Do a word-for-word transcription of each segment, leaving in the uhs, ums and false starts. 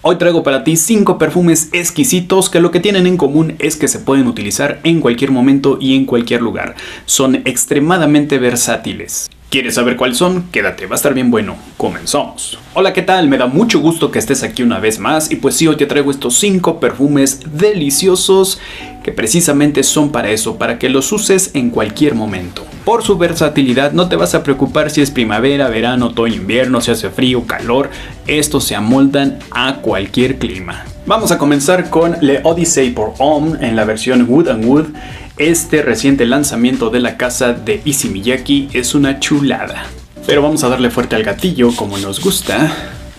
Hoy traigo para ti cinco perfumes exquisitos que lo que tienen en común es que se pueden utilizar en cualquier momento y en cualquier lugar. Son extremadamente versátiles. ¿Quieres saber cuáles son? Quédate, va a estar bien bueno. Comenzamos. Hola, ¿qué tal? Me da mucho gusto que estés aquí una vez más y pues sí, hoy te traigo estos cinco perfumes deliciosos que precisamente son para eso, para que los uses en cualquier momento. Por su versatilidad no te vas a preocupar si es primavera, verano, otoño, invierno, si hace frío, calor. Estos se amoldan a cualquier clima. Vamos a comenzar con Le Odyssey pour Homme en la versión Wood and Wood. Este reciente lanzamiento de la casa de Issey Miyake es una chulada. Pero vamos a darle fuerte al gatillo como nos gusta.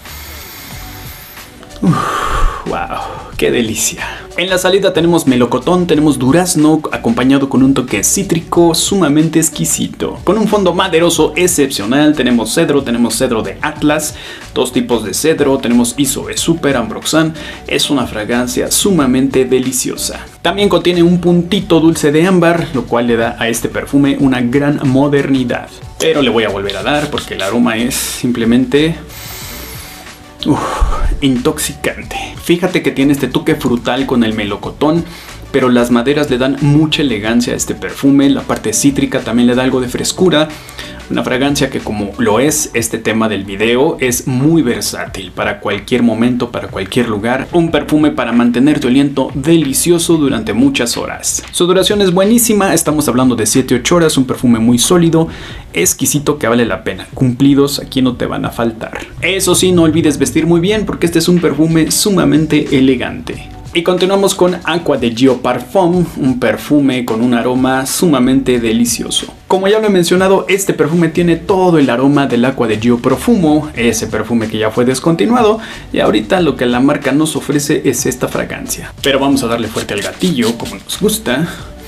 Uf, wow, qué delicia. En la salida tenemos melocotón, tenemos durazno acompañado con un toque cítrico sumamente exquisito. Con un fondo maderoso excepcional, tenemos cedro, tenemos cedro de Atlas, dos tipos de cedro, tenemos Isoe Super Ambroxan. Es una fragancia sumamente deliciosa. También contiene un puntito dulce de ámbar, lo cual le da a este perfume una gran modernidad. Pero le voy a volver a dar porque el aroma es simplemente... Uf, intoxicante. Fíjate que tiene este toque frutal con el melocotón, pero las maderas le dan mucha elegancia a este perfume. La parte cítrica también le da algo de frescura. Una fragancia que, como lo es este tema del video, es muy versátil para cualquier momento, para cualquier lugar. Un perfume para mantener tu aliento delicioso durante muchas horas. Su duración es buenísima, estamos hablando de siete a ocho horas, un perfume muy sólido, exquisito que vale la pena. Cumplidos aquí no te van a faltar. Eso sí, no olvides vestir muy bien porque este es un perfume sumamente elegante. Y continuamos con Aqua de Gio Parfum, un perfume con un aroma sumamente delicioso. Como ya lo he mencionado, este perfume tiene todo el aroma del Aqua de Gio Profumo, ese perfume que ya fue descontinuado, y ahorita lo que la marca nos ofrece es esta fragancia. Pero vamos a darle fuerte al gatillo, como nos gusta.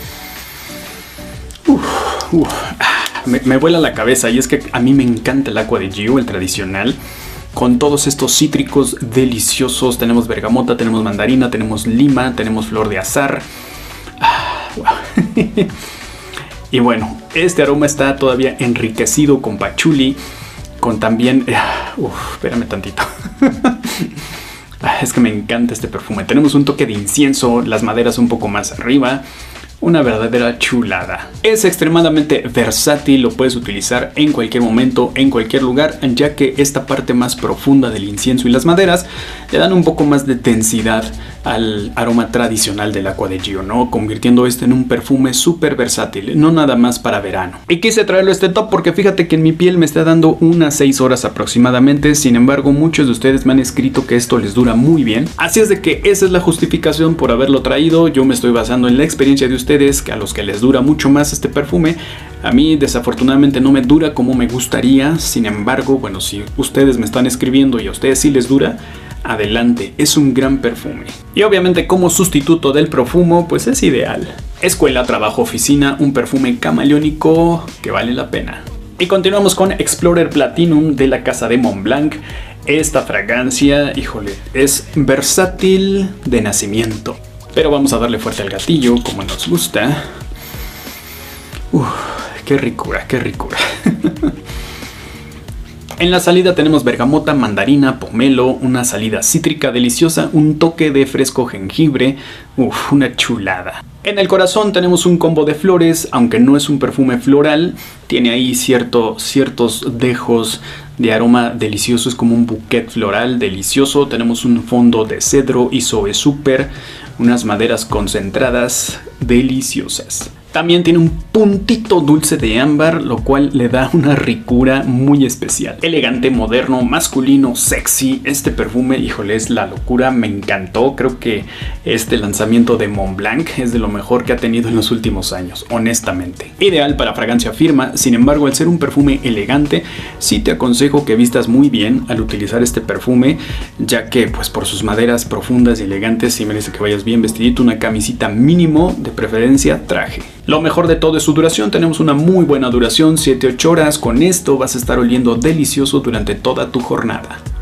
Uf, uf, me, me vuela la cabeza, y es que a mí me encanta el Aqua de Gio, el tradicional. Con todos estos cítricos deliciosos, tenemos bergamota, tenemos mandarina, tenemos lima, tenemos flor de azahar. Ah, wow. Y bueno, este aroma está todavía enriquecido con patchouli, con también... Uh, uf, espérame tantito. Es que me encanta este perfume. Tenemos un toque de incienso, las maderas un poco más arriba. Una verdadera chulada. Es extremadamente versátil, lo puedes utilizar en cualquier momento, en cualquier lugar, ya que esta parte más profunda del incienso y las maderas le dan un poco más de densidad al aroma tradicional del Aqua de Gio, ¿no? Convirtiendo este en un perfume súper versátil, no nada más para verano. Y quise traerlo a este top porque fíjate que en mi piel me está dando unas seis horas aproximadamente. Sin embargo, muchos de ustedes me han escrito que esto les dura muy bien. Así es de que esa es la justificación por haberlo traído. Yo me estoy basando en la experiencia de ustedes, que a los que les dura mucho más este perfume. A mí desafortunadamente no me dura como me gustaría. Sin embargo, bueno, si ustedes me están escribiendo y a ustedes sí les dura, adelante, es un gran perfume. Y obviamente como sustituto del profumo, pues es ideal. Escuela, trabajo, oficina, un perfume camaleónico que vale la pena. Y continuamos con Explorer Platinum de la casa de Montblanc. Esta fragancia, híjole, es versátil de nacimiento. Pero vamos a darle fuerte al gatillo como nos gusta. Uf, qué ricura, qué ricura. En la salida tenemos bergamota, mandarina, pomelo, una salida cítrica deliciosa, un toque de fresco jengibre. Uf, una chulada. En el corazón tenemos un combo de flores, aunque no es un perfume floral, tiene ahí cierto, ciertos dejos de aroma delicioso, es como un bouquet floral delicioso. Tenemos un fondo de cedro, Isoe Super, unas maderas concentradas deliciosas. También tiene un puntito dulce de ámbar, lo cual le da una ricura muy especial. Elegante, moderno, masculino, sexy. Este perfume, híjole, es la locura, me encantó. Creo que este lanzamiento de Montblanc es de lo mejor que ha tenido en los últimos años, honestamente. Ideal para fragancia firma, sin embargo, al ser un perfume elegante, sí te aconsejo que vistas muy bien al utilizar este perfume, ya que pues por sus maderas profundas y elegantes sí merece que vayas bien vestidito, una camisita mínimo, de preferencia traje. Lo mejor de todo es su duración, tenemos una muy buena duración, siete a ocho horas, con esto vas a estar oliendo delicioso durante toda tu jornada.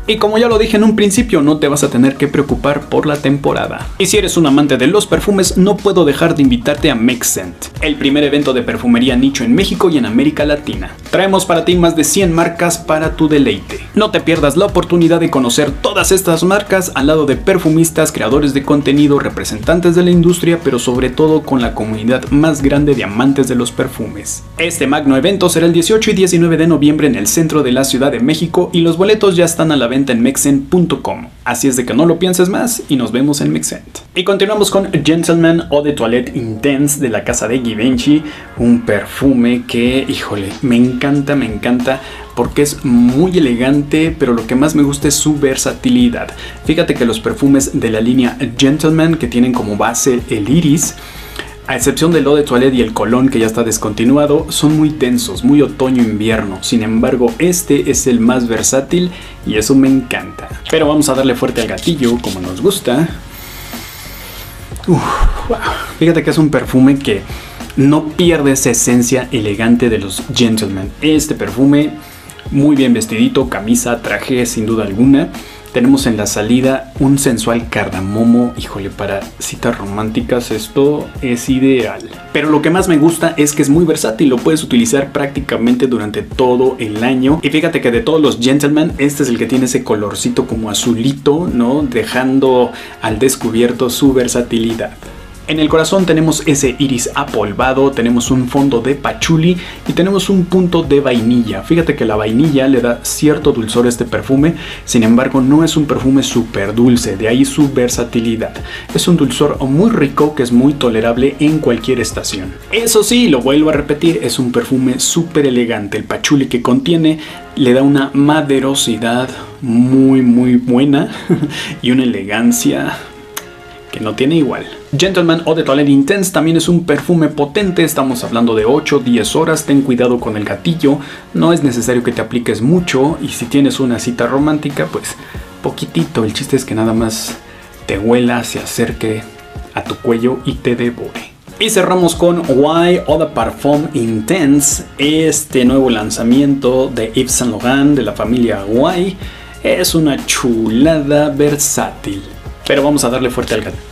Y como ya lo dije en un principio, no te vas a tener que preocupar por la temporada. Y si eres un amante de los perfumes, no puedo dejar de invitarte a MakeScent, el primer evento de perfumería nicho en México y en América Latina. Traemos para ti más de cien marcas para tu deleite. No te pierdas la oportunidad de conocer todas estas marcas al lado de perfumistas, creadores de contenido, representantes de la industria, pero sobre todo con la comunidad más grande de amantes de los perfumes. Este magno evento será el dieciocho y diecinueve de noviembre en el centro de la Ciudad de México y los boletos ya están a la venta en makescent punto com. Así es de que no lo pienses más y nos vemos en MakeScent. Y continuamos con Gentleman Eau de Toilette Intense de la casa de Givenchy, un perfume que, híjole, me encanta, me encanta porque es muy elegante, pero lo que más me gusta es su versatilidad. Fíjate que los perfumes de la línea Gentleman, que tienen como base el iris, a excepción del Eau de Toilette y el Cologne, que ya está descontinuado, son muy tensos, muy otoño-invierno. Sin embargo, este es el más versátil y eso me encanta. Pero vamos a darle fuerte al gatillo, como nos gusta. Uf, wow. Fíjate que es un perfume que no pierde esa esencia elegante de los Gentleman. Este perfume, muy bien vestidito, camisa, traje, sin duda alguna. Tenemos en la salida un sensual cardamomo. Híjole, para citas románticas esto es ideal. Pero lo que más me gusta es que es muy versátil. Lo puedes utilizar prácticamente durante todo el año. Y fíjate que de todos los Gentleman, este es el que tiene ese colorcito como azulito, ¿no? Dejando al descubierto su versatilidad. En el corazón tenemos ese iris apolvado, tenemos un fondo de pachuli y tenemos un punto de vainilla. Fíjate que la vainilla le da cierto dulzor a este perfume, sin embargo no es un perfume súper dulce, de ahí su versatilidad. Es un dulzor muy rico que es muy tolerable en cualquier estación. Eso sí, lo vuelvo a repetir, es un perfume súper elegante. El pachuli que contiene le da una maderosidad muy muy buena y una elegancia que no tiene igual. Gentleman Eau de Toilette Intense también es un perfume potente, estamos hablando de ocho a diez horas, ten cuidado con el gatillo, no es necesario que te apliques mucho y si tienes una cita romántica, pues poquitito, el chiste es que nada más te huela, se acerque a tu cuello y te devore. Y cerramos con Why Eau de Parfum Intense, este nuevo lanzamiento de Yves Saint Laurent de la familia Why, es una chulada versátil. Pero vamos a darle fuerte al gatillo.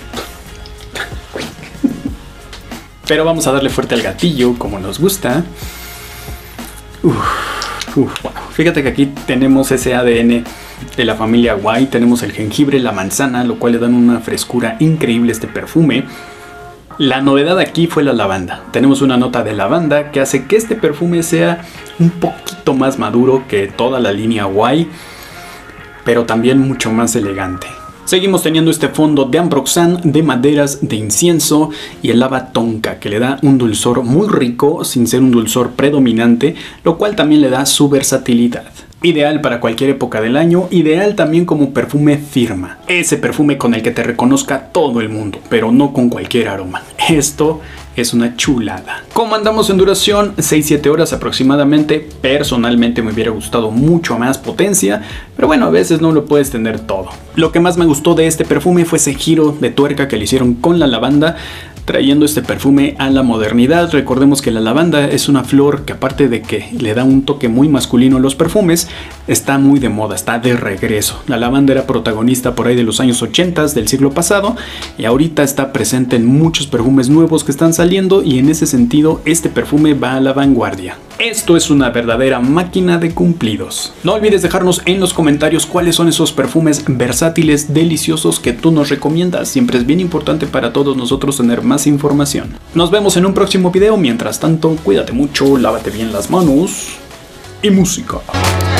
Pero vamos a darle fuerte al gatillo como nos gusta. Uf, uf, wow. Fíjate que aquí tenemos ese A D N de la familia Why. Tenemos el jengibre, la manzana, lo cual le dan una frescura increíble a este perfume. La novedad aquí fue la lavanda. Tenemos una nota de lavanda que hace que este perfume sea un poquito más maduro que toda la línea Why, pero también mucho más elegante. Seguimos teniendo este fondo de ambroxan, de maderas, de incienso y el haba tonka, que le da un dulzor muy rico sin ser un dulzor predominante, lo cual también le da su versatilidad. Ideal para cualquier época del año, ideal también como perfume firma. Ese perfume con el que te reconozca todo el mundo, pero no con cualquier aroma. Esto es una chulada. ¿Cómo andamos en duración? seis a siete horas aproximadamente. Personalmente me hubiera gustado mucho más potencia, pero bueno, a veces no lo puedes tener todo. Lo que más me gustó de este perfume fue ese giro de tuerca que le hicieron con la lavanda, trayendo este perfume a la modernidad. Recordemos que la lavanda es una flor que, aparte de que le da un toque muy masculino a los perfumes, está muy de moda, está de regreso. La lavanda era protagonista por ahí de los años ochenta del siglo pasado y ahorita está presente en muchos perfumes nuevos que están saliendo, y en ese sentido este perfume va a la vanguardia. Esto es una verdadera máquina de cumplidos. No olvides dejarnos en los comentarios cuáles son esos perfumes versátiles, deliciosos que tú nos recomiendas. Siempre es bien importante para todos nosotros tener más información. Nos vemos en un próximo video. Mientras tanto, cuídate mucho, lávate bien las manos y música.